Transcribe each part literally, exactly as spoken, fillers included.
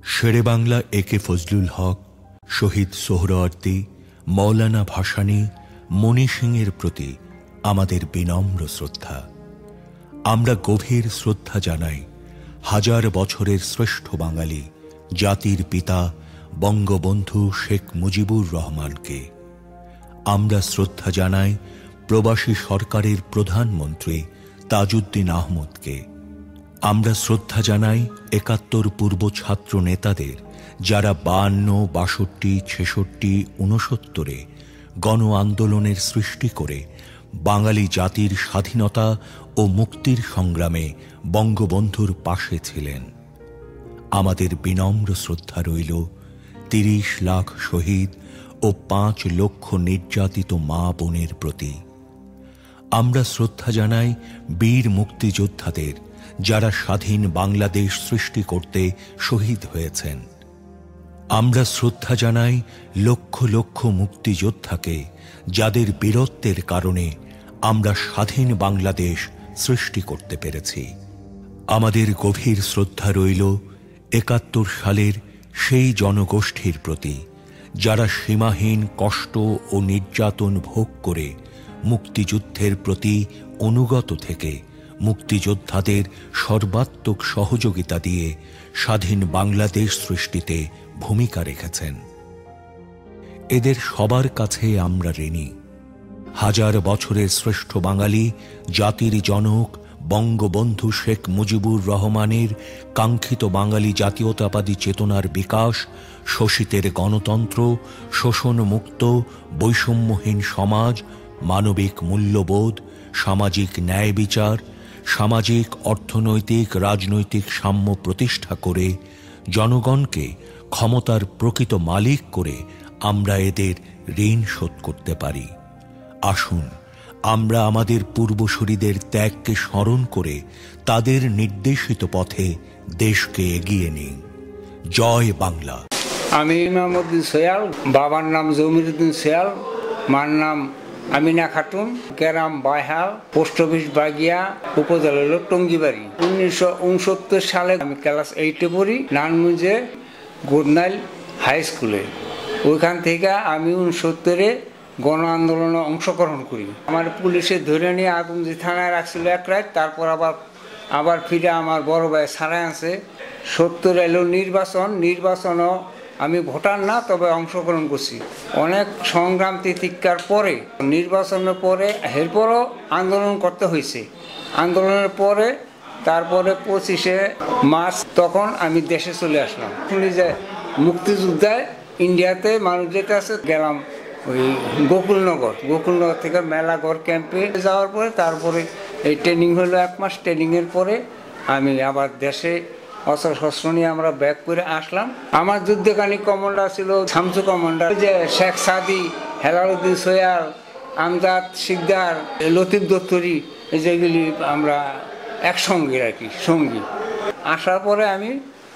শেরেবাংলা এ কে ফজলুল হক, শহীদ সোহরাওয়ার্দী, মৌলানা ভাসানী, মণি সিংয়ের প্রতি আমাদের বিনম্র শ্রদ্ধা। আমরা গভীর শ্রদ্ধা জানাই হাজার বছরের শ্রেষ্ঠ বাঙালি জাতির পিতা বঙ্গবন্ধু শেখ মুজিবুর রহমানকে। আমরা শ্রদ্ধা জানাই প্রবাসী সরকারের প্রধানমন্ত্রী তাজউদ্দিন আহমদকে। আমরা শ্রদ্ধা জানাই একাত্তর পূর্ব ছাত্র নেতাদের, যারা বায়ান্ন, বাষট্টি, ছেষট্টি, ঊনসত্তরে গণ আন্দোলনের সৃষ্টি করে বাঙালি জাতির স্বাধীনতা ও মুক্তির সংগ্রামে বঙ্গবন্ধুর পাশে ছিলেন। আমাদের বিনম্র শ্রদ্ধা রইল তিরিশ লাখ শহীদ ও পাঁচ লক্ষ নির্যাতিত মা বোনের প্রতি। আমরা শ্রদ্ধা জানাই বীর মুক্তিযোদ্ধাদের, যারা স্বাধীন বাংলাদেশ সৃষ্টি করতে শহীদ হয়েছেন। আমরা শ্রদ্ধা জানাই লক্ষ লক্ষ মুক্তিযোদ্ধাকে, যাদের বীরত্বের কারণে আমরা স্বাধীন বাংলাদেশ সৃষ্টি করতে পেরেছি। আমাদের গভীর শ্রদ্ধা রইল একাত্তর সালের সেই জনগোষ্ঠীর প্রতি, যারা সীমাহীন কষ্ট ও নির্যাতন ভোগ করে মুক্তিযুদ্ধের প্রতি অনুগত থেকে মুক্তিযোদ্ধাদের সর্বাত্মক সহযোগিতা দিয়ে স্বাধীন বাংলাদেশ সৃষ্টিতে ভূমিকা রেখেছেন। এদের সবার কাছে আমরা ঋণী। হাজার বছরের শ্রেষ্ঠ বাঙালি জাতির জনক বঙ্গবন্ধু শেখ মুজিবুর রহমানের কাঙ্ক্ষিত বাঙালি জাতীয়তাবাদী চেতনার বিকাশ, শোষিতের গণতন্ত্র, শোষণমুক্ত বৈষম্যহীন সমাজ, মানবিক মূল্যবোধ, সামাজিক ন্যায় বিচার, সামাজিক অর্থনৈতিক রাজনৈতিক সাম্য প্রতিষ্ঠা করে জনগণকে ক্ষমতার প্রকৃত মালিক করে আমরা এদের ঋণ শোধ করতে পারি। আসুন আমরা আমাদের পূর্বসূরীদের ত্যাগকে স্মরণ করে তাদের নির্দেশিত পথে দেশকে এগিয়ে নিই। জয় বাংলা। আমি ইমামউদ্দিন সোয়াল, বাবার নাম জমিরুদ্দিন সোয়াল, মার নাম আমিনা খাতুন, গ্রাম বাইহাল, পোস্ট অফিস বাগিয়া, উপজেলা হল টঙ্গিবাড়ি। উনিশশো উনসত্তর সালে আমি ক্লাস এইটে পড়ি নারায়ণগঞ্জে গোদনাইল হাই স্কুলে। ওইখান থেকে আমি উনসত্তরে গণ আন্দোলনে অংশগ্রহণ করি। আমার পুলিশে ধরে নিয়ে আগুনজি থানায় রাখছিল এক রাত, তারপর আবার আবার ফিরে আমার বড় ভাই ছাড়াই আছে। সত্তর এলো নির্বাচন, নির্বাচনও আমি ভোটার না, তবে অংশগ্রহণ করছি। অনেক সংগ্রাম তিতিক্ষার পরে নির্বাচনের পরে এরপরও আন্দোলন করতে হয়েছে। আন্দোলনের পরে তারপরে পঁচিশে মার্চ তখন আমি দেশে চলে আসলাম। শুনি যে মুক্তিযোদ্ধায় ইন্ডিয়াতে মানুষ যেটা আছে, গেলাম ওই গোকুলনগর। গোকুলনগর থেকে মেলাঘর ক্যাম্পে যাওয়ার পরে তারপরে এই ট্রেনিং হলো এক মাস। ট্রেনিংয়ের পরে আমি আবার দেশে অস্ত্র শস্ত্র নিয়ে আমরা ব্যাক করে আসলাম। আমার যুদ্ধকানী কমান্ডার ছিল শামসু কমান্ডার, যে শেখ সাদি, হেলালুদ্দিন সোয়াল, আমজাদ শিকদার, লতিফ দত্তরি, যেগুলি আমরা একসঙ্গে আর কি সঙ্গী। আসার পরে আমি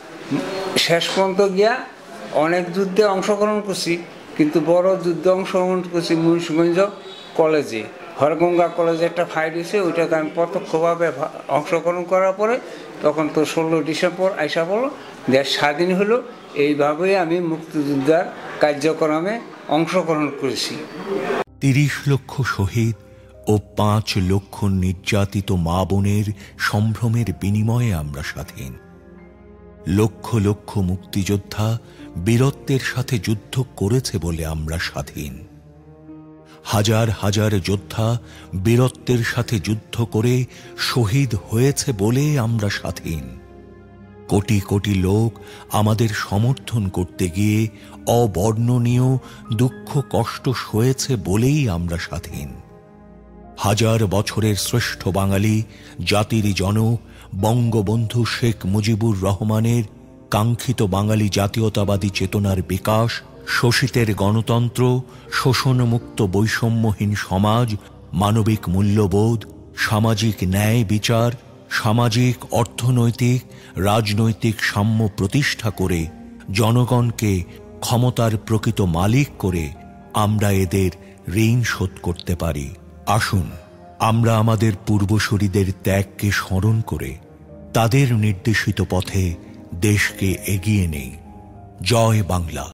শেষ পর্যন্ত গিয়া অনেক যুদ্ধে অংশগ্রহণ করছি, কিন্তু বড় যুদ্ধে অংশগ্রহণ করছি মুন্সিগঞ্জ কলেজে। হরগঙ্গা কলেজে একটা ফাইট হয়েছে, ওইটাতে আমি প্রত্যক্ষভাবে অংশগ্রহণ করার পরে তখন তো ষোলো ডিসেম্বর আইসা পড়লো, দেশ স্বাধীন হলো। এইভাবেই আমি মুক্তিযোদ্ধার কার্যক্রমে অংশগ্রহণ করেছি। তিরিশ লক্ষ শহীদ ও পাঁচ লক্ষ নির্যাতিত মা বোনের সম্ভ্রমের বিনিময়ে আমরা স্বাধীন। লক্ষ লক্ষ মুক্তিযোদ্ধা বীরত্বের সাথে যুদ্ধ করেছে বলে আমরা স্বাধীন। হাজার হাজার যোদ্ধা বীরত্বের সাথে যুদ্ধ করে শহীদ হয়েছে বলে আমরা স্বাধীন। কোটি কোটি লোক আমাদের সমর্থন করতে গিয়ে অবর্ণনীয় দুঃখ কষ্ট সয়েছে বলেই আমরা স্বাধীন। হাজার বছরের শ্রেষ্ঠ বাঙালি জাতির জনক বঙ্গবন্ধু শেখ মুজিবুর রহমানের কাঙ্ক্ষিত বাঙালি জাতীয়তাবাদী চেতনার বিকাশ, শোষিতের গণতন্ত্র, শোষণমুক্ত বৈষম্যহীন সমাজ, মানবিক মূল্যবোধ, সামাজিক ন্যায় বিচার, সামাজিক অর্থনৈতিক রাজনৈতিক সাম্য প্রতিষ্ঠা করে জনগণকে ক্ষমতার প্রকৃত মালিক করে আমরা এদের ঋণ শোধ করতে পারি। আসুন আমরা আমাদের পূর্বসূরীদের ত্যাগকে স্মরণ করে তাদের নির্দেশিত পথে দেশকে এগিয়ে নেই। জয় বাংলা।